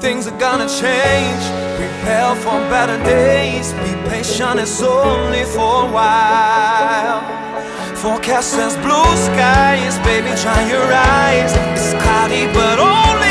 things are gonna change. Prepare for better days. Be patient, it's only for a while. Forecast says blue skies, baby, dry your eyes. It's cloudy but only